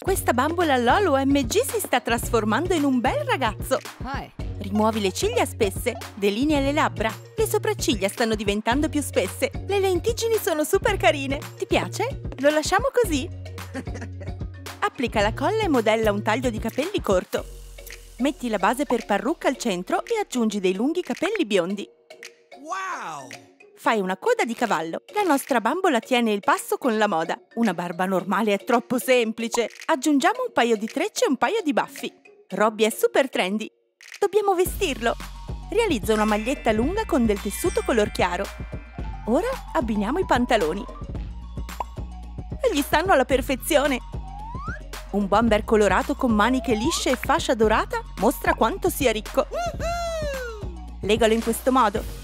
Questa bambola LOL OMG si sta trasformando in un bel ragazzo. Rimuovi le ciglia spesse, delinea le labbra. Le sopracciglia stanno diventando più spesse. Le lentiggini sono super carine. Ti piace? Lo lasciamo così? Applica la colla e modella un taglio di capelli corto. Metti la base per parrucca al centro e aggiungi dei lunghi capelli biondi. Wow! Fai una coda di cavallo. La nostra bambola tiene il passo con la moda. Una barba normale è troppo semplice. Aggiungiamo un paio di trecce e un paio di baffi. Robby è super trendy. Dobbiamo vestirlo. Realizza una maglietta lunga con del tessuto color chiaro. Ora abbiniamo i pantaloni. E gli stanno alla perfezione. Un bomber colorato con maniche lisce e fascia dorata mostra quanto sia ricco. Legalo in questo modo.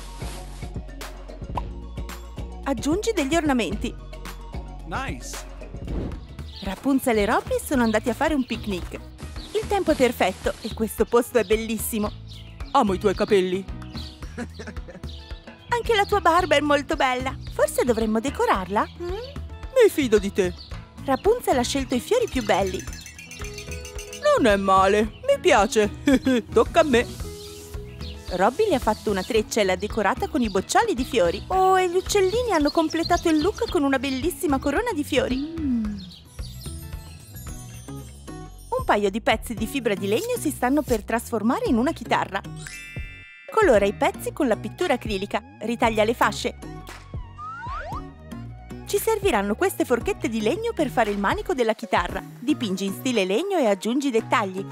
Aggiungi degli ornamenti. Nice! Rapunzel e Robby sono andati a fare un picnic. Il tempo è perfetto e questo posto è bellissimo. Amo i tuoi capelli. Anche la tua barba è molto bella. Forse dovremmo decorarla? Mi fido di te. Rapunzel ha scelto i fiori più belli. Non è male, mi piace. Tocca a me. Robby le ha fatto una treccia e l'ha decorata con i boccioli di fiori. Oh, e gli uccellini hanno completato il look con una bellissima corona di fiori. Un paio di pezzi di fibra di legno si stanno per trasformare in una chitarra. Colora i pezzi con la pittura acrilica. Ritaglia le fasce. Ci serviranno queste forchette di legno per fare il manico della chitarra. Dipingi in stile legno e aggiungi dettagli.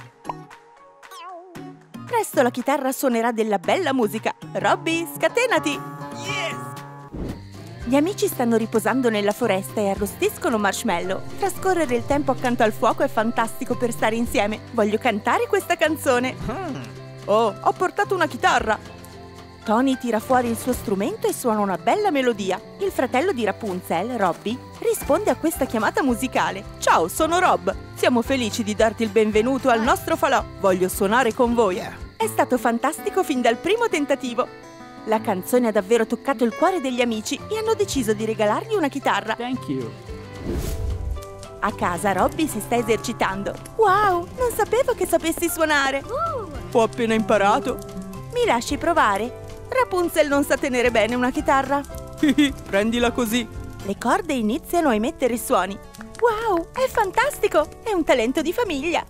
Presto la chitarra suonerà della bella musica. Robby, scatenati! Yes! Gli amici stanno riposando nella foresta e arrostiscono marshmallow. Trascorrere il tempo accanto al fuoco è fantastico per stare insieme. Voglio cantare questa canzone. Oh, ho portato una chitarra! Tony tira fuori il suo strumento e suona una bella melodia. Il fratello di Rapunzel, Robby, risponde a questa chiamata musicale. Ciao, sono Rob. Siamo felici di darti il benvenuto al nostro falò. Voglio suonare con voi. È stato fantastico fin dal primo tentativo. La canzone ha davvero toccato il cuore degli amici e hanno deciso di regalargli una chitarra. Thank you. A casa Robby si sta esercitando. Wow, non sapevo che sapessi suonare. Ho appena imparato. Mi lasci provare? Rapunzel non sa tenere bene una chitarra. Prendila così. Le corde iniziano a emettere suoni. Wow, è fantastico! È un talento di famiglia.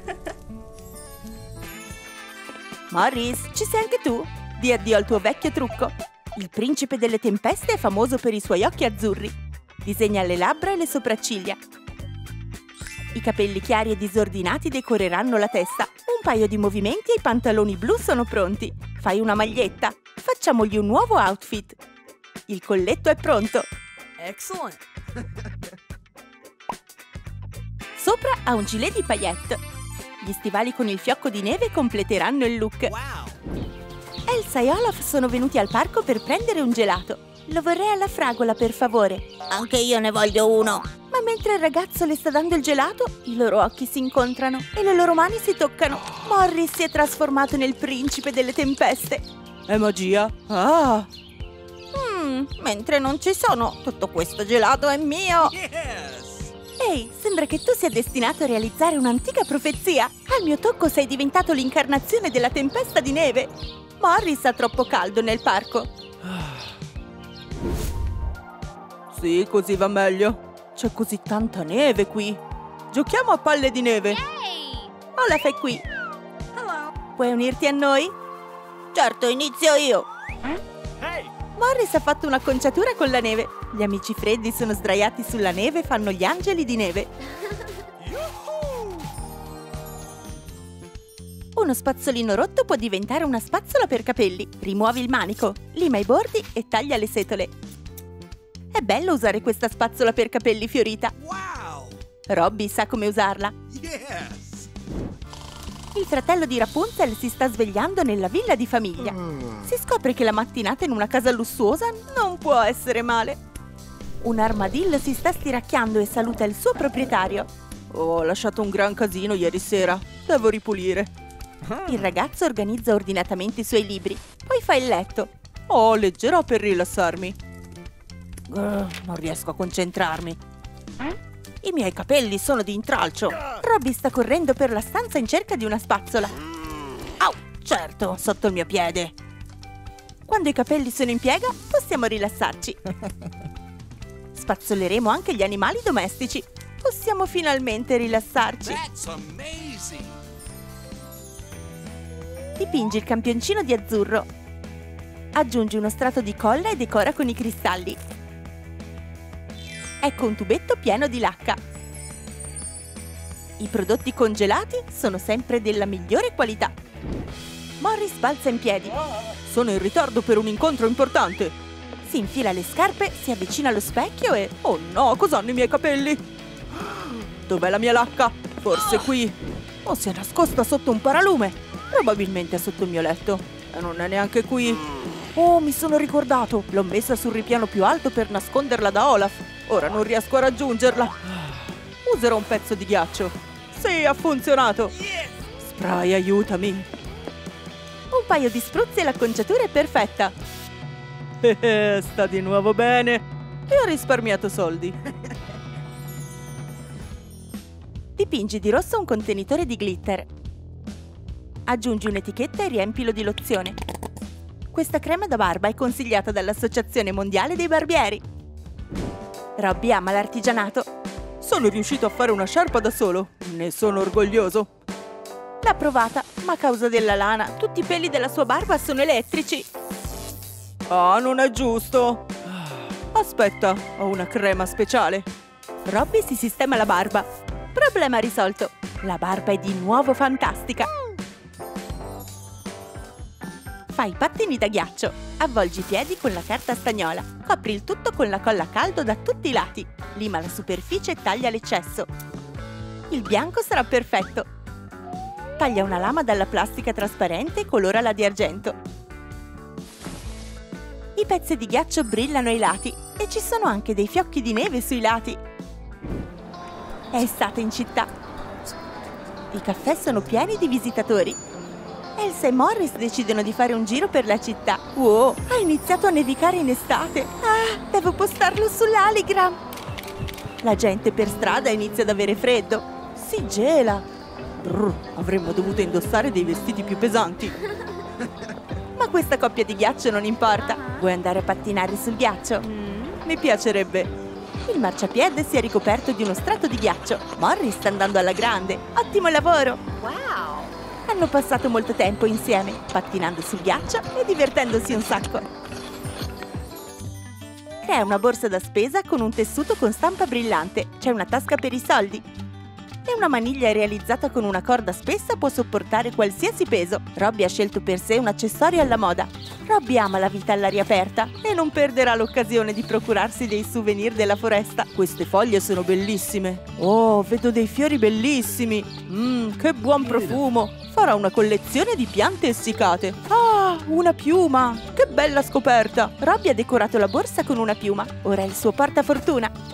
Morris, ci sei anche tu? Di addio al tuo vecchio trucco. Il principe delle tempeste è famoso per i suoi occhi azzurri. Disegna le labbra e le sopracciglia. I capelli chiari e disordinati decoreranno la testa. Un paio di movimenti e i pantaloni blu sono pronti. Fai una maglietta. Facciamogli un nuovo outfit. Il colletto è pronto. Excellent! Sopra ha un gilet di paillette. Gli stivali con il fiocco di neve completeranno il look. Wow! Elsa e Olaf sono venuti al parco per prendere un gelato. Lo vorrei alla fragola, per favore. Anche io ne voglio uno. Ma mentre il ragazzo le sta dando il gelato, i loro occhi si incontrano e le loro mani si toccano. Morris si è trasformato nel principe delle tempeste. È magia? Ah! Mentre non ci sono, tutto questo gelato è mio! Yes! Ehi, sembra che tu sia destinato a realizzare un'antica profezia. Al mio tocco sei diventato l'incarnazione della tempesta di neve. Morris ha troppo caldo nel parco. Sì, così va meglio. C'è così tanta neve qui. Giochiamo a palle di neve. Olaf è qui. Hello. Puoi unirti a noi? Certo, inizio io. Hey! Morris ha fatto un'acconciatura con la neve. Gli amici freddi sono sdraiati sulla neve e fanno gli angeli di neve. Yoo-hoo! Uno spazzolino rotto può diventare una spazzola per capelli. Rimuovi il manico, lima i bordi e taglia le setole. È bello usare questa spazzola per capelli fiorita. Wow! Robby sa come usarla. Yes! Il fratello di Rapunzel si sta svegliando nella villa di famiglia. Si scopre che la mattinata in una casa lussuosa non può essere male. Un armadillo si sta stiracchiando e saluta il suo proprietario. Ho lasciato un gran casino ieri sera. Devo ripulire. Il ragazzo organizza ordinatamente i suoi libri. Poi fa il letto. Oh, leggerò per rilassarmi. Non riesco a concentrarmi. I miei capelli sono di intralcio. Robby sta correndo per la stanza in cerca di una spazzola. Au, certo, sotto il mio piede. Quando i capelli sono in piega, possiamo rilassarci. Spazzoleremo anche gli animali domestici. Possiamo finalmente rilassarci. That's amazing. Dipingi il campioncino di azzurro. Aggiungi uno strato di colla e decora con i cristalli. Ecco un tubetto pieno di lacca. I prodotti congelati sono sempre della migliore qualità. Morris balza in piedi. Sono in ritardo per un incontro importante. Si infila le scarpe, si avvicina allo specchio e... Oh no, cos'hanno i miei capelli? Dov'è la mia lacca? Forse qui. O si è nascosta sotto un paralume. Probabilmente è sotto il mio letto. E non è neanche qui. Oh, mi sono ricordato. L'ho messa sul ripiano più alto per nasconderla da Olaf. Ora non riesco a raggiungerla. Userò un pezzo di ghiaccio. Sì, ha funzionato. Spray, aiutami. Un paio di spruzzi e l'acconciatura è perfetta. Sta di nuovo bene. E ho risparmiato soldi. Dipingi di rosso un contenitore di glitter. Aggiungi un'etichetta e riempilo di lozione. Questa crema da barba è consigliata dall'Associazione Mondiale dei Barbieri. Robby ama l'artigianato. Sono riuscito a fare una sciarpa da solo. Ne sono orgoglioso. L'ha provata, ma a causa della lana, tutti i peli della sua barba sono elettrici. Ah, non è giusto. Aspetta, ho una crema speciale. Robby si sistema la barba. Problema risolto. La barba è di nuovo fantastica. Fai pattini da ghiaccio. Avvolgi i piedi con la carta stagnola. Copri il tutto con la colla a caldo da tutti i lati. Lima la superficie e taglia l'eccesso. Il bianco sarà perfetto. Taglia una lama dalla plastica trasparente e colorala di argento. I pezzi di ghiaccio brillano ai lati e ci sono anche dei fiocchi di neve sui lati. È estate in città. I caffè sono pieni di visitatori. Elsa e Morris decidono di fare un giro per la città. Wow, ha iniziato a nevicare in estate. Ah, devo postarlo sull'Aligram. La gente per strada inizia ad avere freddo. Si gela. Brr, avremmo dovuto indossare dei vestiti più pesanti. Ma questa coppia di ghiaccio non importa. Vuoi andare a pattinare sul ghiaccio? Mi piacerebbe. Il marciapiede si è ricoperto di uno strato di ghiaccio. Morris sta andando alla grande. Ottimo lavoro! Wow! Hanno passato molto tempo insieme, pattinando sul ghiaccio e divertendosi un sacco. Crea una borsa da spesa con un tessuto con stampa brillante. C'è una tasca per i soldi. E una maniglia realizzata con una corda spessa può sopportare qualsiasi peso. Robby ha scelto per sé un accessorio alla moda. Robby ama la vita all'aria aperta e non perderà l'occasione di procurarsi dei souvenir della foresta. Queste foglie sono bellissime. Oh, vedo dei fiori bellissimi. Che buon profumo. Farà una collezione di piante essiccate. Ah, una piuma. Che bella scoperta. Robby ha decorato la borsa con una piuma. Ora è il suo portafortuna.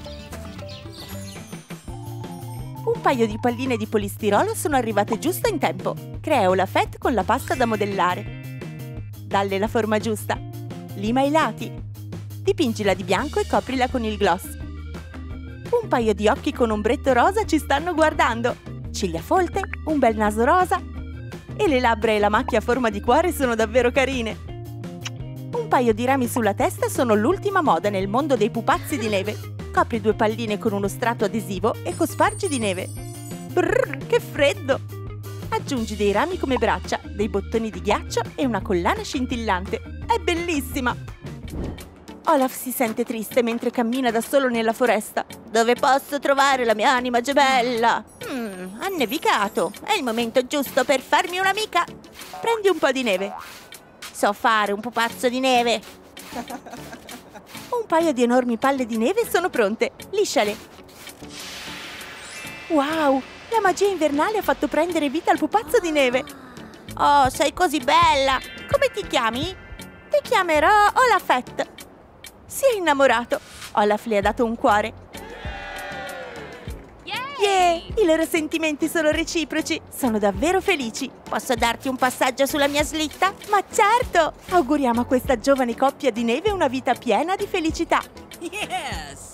Un paio di palline di polistirolo sono arrivate giusto in tempo. Crea una fette con la pasta da modellare. Dalle la forma giusta. Lima i lati. Dipingila di bianco e coprila con il gloss. Un paio di occhi con ombretto rosa ci stanno guardando. Ciglia folte, un bel naso rosa. E le labbra e la macchia a forma di cuore sono davvero carine. Un paio di rami sulla testa sono l'ultima moda nel mondo dei pupazzi di neve. Copri due palline con uno strato adesivo e cospargi di neve. Brrr, che freddo! Aggiungi dei rami come braccia, dei bottoni di ghiaccio e una collana scintillante. È bellissima! Olaf si sente triste mentre cammina da solo nella foresta. Dove posso trovare la mia anima gemella? Ha nevicato. È il momento giusto per farmi un'amica. Prendi un po' di neve. So fare un pupazzo di neve. Un paio di enormi palle di neve sono pronte. Lisciale. Wow! La magia invernale ha fatto prendere vita al pupazzo di neve. Oh, sei così bella! Come ti chiami? Ti chiamerò Olafette. Si è innamorato. Olaf le ha dato un cuore. Yeah! I loro sentimenti sono reciproci. Sono davvero felici. Posso darti un passaggio sulla mia slitta? Ma certo! Auguriamo a questa giovane coppia di neve una vita piena di felicità. Yes!